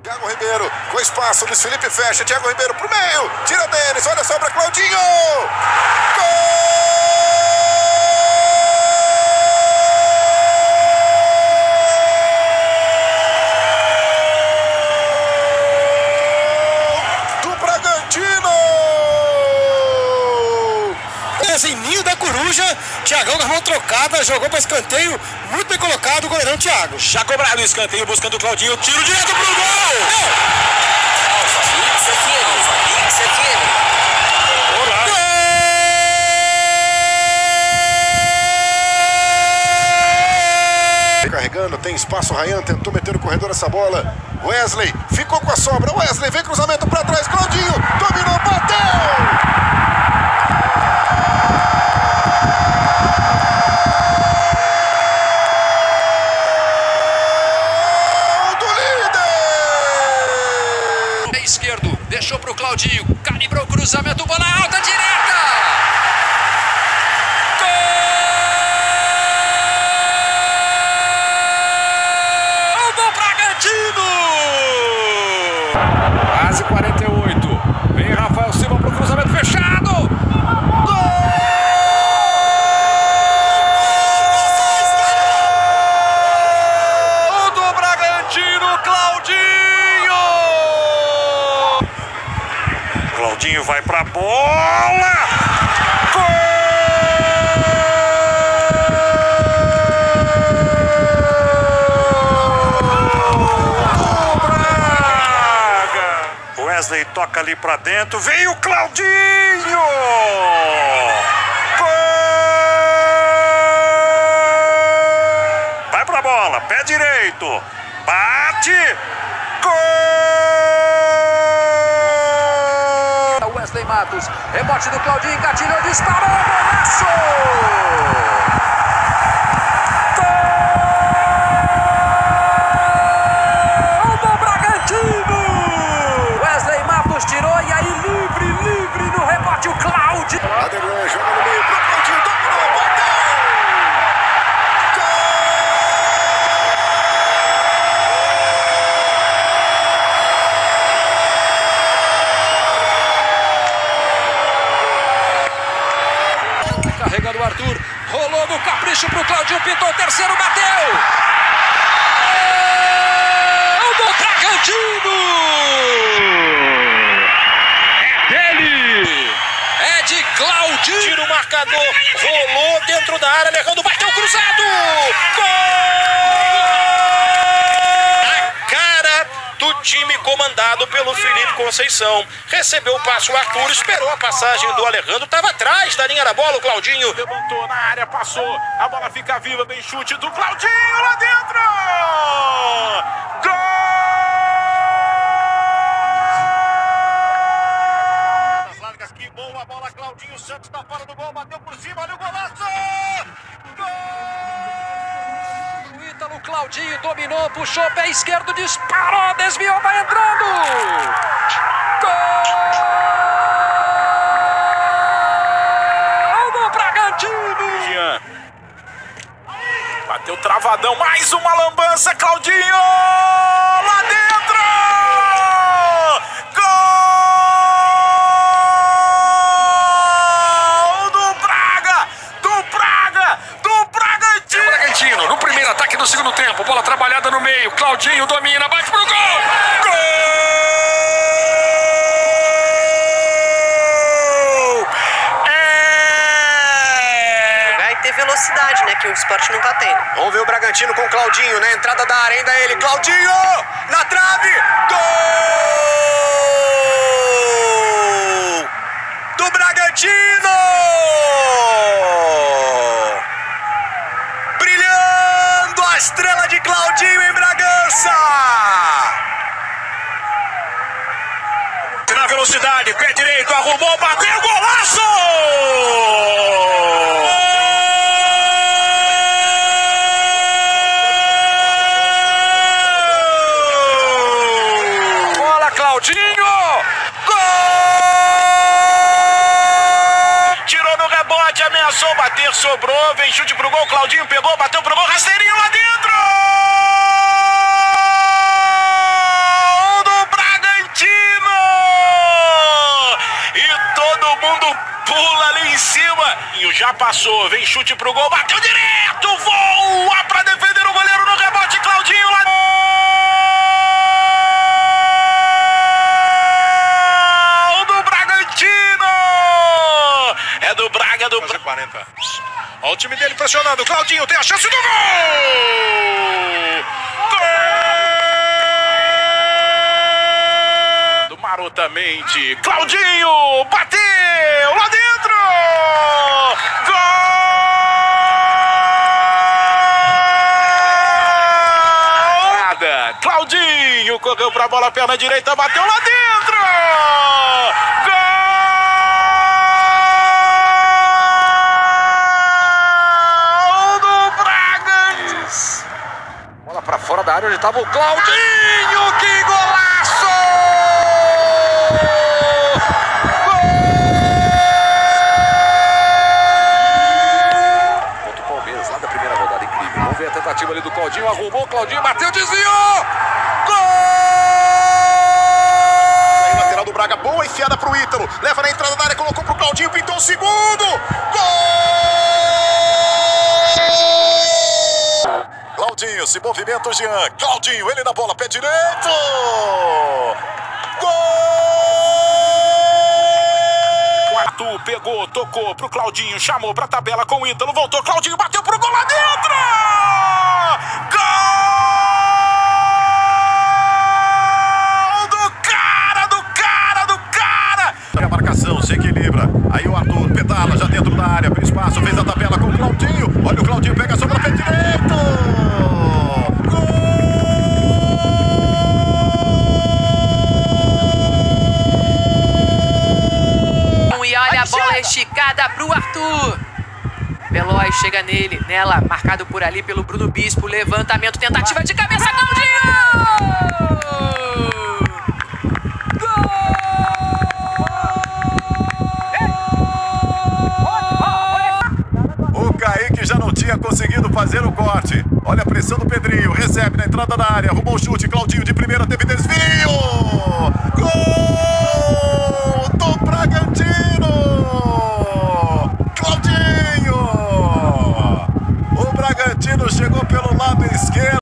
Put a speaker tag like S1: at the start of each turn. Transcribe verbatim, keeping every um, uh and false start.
S1: Thiago Ribeiro, com espaço, Luiz Felipe fecha, Thiago Ribeiro pro meio, tira deles, olha só pra Claudinho! Gol! Do Bragantino!
S2: Esse ninho da coruja, Thiagão com a mão trocada, jogou para escanteio, muito bem colocado o goleirão Thiago.
S3: Já cobrado o escanteio, buscando o Claudinho, tiro direto pro gol!
S4: Alfa Mix F M, Alfa Mix F M.
S3: Olá!
S1: Gol! Carregando, tem espaço, Ryan tentou meter no corredor essa bola. Wesley ficou com a sobra, Wesley vem cruzamento para trás, Claudinho dominou, bateu!
S5: Esquerdo, deixou pro Claudinho, calibrou o cruzamento, bola alta, direta! Gol do Bragantino!
S3: Quase quarenta e oito, vem Rafael Silva pro cruzamento fechado! Gol do Bragantino, Claudinho! Claudinho vai pra bola! Gol! Braga! Wesley toca ali pra dentro, veio o Claudinho! Gol! Vai pra bola, pé direito, bate! Gol!
S5: Wesley Matos, rebote do Claudinho, engatilhou, disparou, golaço! Gol do Bragantino! Wesley Matos tirou e aí livre, livre no rebote o Claudinho.
S1: Aderlan joga no meio pro Claudinho, dominou, bateu!
S5: Carregando o Arthur, rolou no capricho pro Claudinho, pintou o terceiro, bateu! Gol do Bragantino! É dele! É de Claudinho!
S3: Tira o marcador, rolou dentro da área, Alejandro bateu cruzado! Gol! A cara do time comandado pelo Felipe Conceição. Recebeu o passe o Arthur, esperou a passagem do Alejandro, estava atrás da linha da bola, o Claudinho levantou na área, passou, a bola fica viva, bem chute do Claudinho lá dentro! Gol! As largas, que boa bola, Claudinho Santos tá fora do gol, bateu por cima, olha o golaço! Gol!
S5: O Ítalo Claudinho dominou, puxou pé esquerdo, disparou, desviou, vai entrando! Gol do Bragantino!
S3: Jean. Bateu travadão, mais uma lambança, Claudinho! Lá dentro! Gol do Braga! Do Braga! Do Bragantino!
S5: O Bragantino, no primeiro ataque do segundo tempo, bola trabalhada no meio, Claudinho domina, bate pro gol! Gol!
S4: Velocidade, né, que o Sport não tá tendo.
S3: Vamos ver o Bragantino com o Claudinho, na entrada da área, ainda ele, Claudinho, na trave, gol do Bragantino! Brilhando a estrela de Claudinho em Bragança! Na velocidade, pé direito, arrumou, bateu, golaço! Claudinho! Gol! Tirou no rebote, ameaçou bater, sobrou, vem chute pro gol, Claudinho pegou, bateu pro gol, rasteirinho lá dentro! Claudinho já passou, vem chute pro gol, bateu direto, voa pra defender o goleiro no rebote, Claudinho lá do Bragantino! É do Braga, do Braga. quarenta. Olha o time dele pressionando, Claudinho tem a chance do gol! Gol! Do marotamente, Claudinho bateu lá dentro! Gol! Claudinho correu pra bola, perna direita, bateu lá dentro! Gol do Bragança! Bola pra fora da área onde estava o Claudinho, que golaço! Gol! Contra o Palmeiras, lá da primeira rodada, incrível. Vamos ver a tentativa ali do Claudinho, arrumou, Claudinho bateu, desviou!
S1: Do Braga, boa enfiada pro Ítalo, leva na entrada da área, colocou pro Claudinho, pintou o segundo, gol! Claudinho, se movimenta o Jean, Claudinho, ele na bola, pé direito, gol!
S3: O Arthur pegou, tocou pro Claudinho, chamou pra tabela com o Ítalo, voltou, Claudinho bateu pro gol lá dentro! Gol!
S1: A marcação se equilibra. Aí o Arthur pedala já dentro da área, abre espaço, fez a tabela com o Claudinho. Olha o Claudinho, pega a sobra, pé direito. Gol!
S6: E olha a bola esticada pro Arthur. Veloz chega nele, nela, marcado por ali pelo Bruno Bispo. Levantamento, tentativa de cabeça, Claudinho!
S1: Que já não tinha conseguido fazer o corte. Olha a pressão do Pedrinho, recebe na entrada da área, arrumou o chute, Claudinho de primeira, teve desvio!